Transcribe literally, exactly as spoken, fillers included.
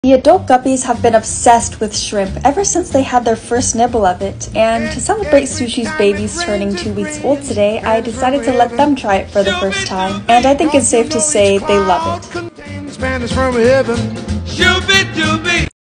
The adult guppies have been obsessed with shrimp ever since they had their first nibble of it, and to celebrate Sushi's babies turning two weeks old today, I decided to let them try it for the first time, and I think it's safe to say they love it.